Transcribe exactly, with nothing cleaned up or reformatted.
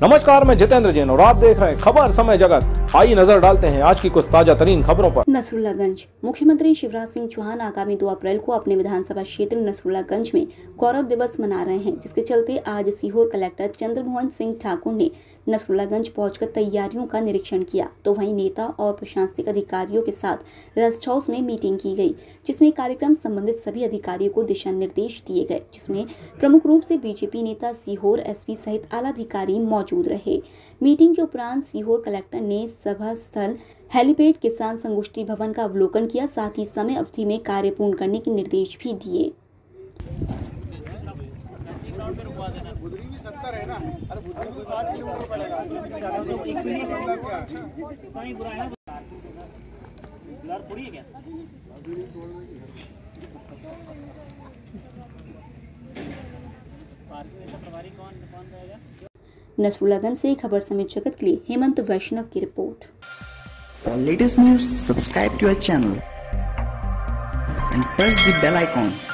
नमस्कार, मैं जितेंद्र जैन और आप देख रहे हैं खबर समय जगत। आइए नजर डालते हैं आज की कुछ ताजा तरीन खबरों पर। नसरुल्लागंज। मुख्यमंत्री शिवराज सिंह चौहान आगामी दो अप्रैल को अपने विधानसभा क्षेत्र नसरुल्लागंज में गौरव दिवस मना रहे हैं, जिसके चलते आज सीहोर कलेक्टर चंद्रमोहन सिंह ठाकुर ने नसरुल्लागंज पहुंचकर तैयारियों का निरीक्षण किया। तो वहीं नेता और प्रशासनिक अधिकारियों के साथ रेस्ट हाउस में मीटिंग की गई, जिसमें कार्यक्रम संबंधित सभी अधिकारियों को दिशा निर्देश दिए गए, जिसमें प्रमुख रूप से बीजेपी नेता सीहोर एसपी सहित आला अधिकारी मौजूद रहे। मीटिंग के उपरांत सीहोर कलेक्टर ने सभा स्थल हेलीपैड किसान संगोष्ठी भवन का अवलोकन किया, साथ ही समय अवधि में कार्य पूर्ण करने के निर्देश भी दिए। नसरुल्लागंज से खबर समय जगत के लिए हेमंत वैष्णव की report. For latest news, subscribe to our channel and press the bell icon.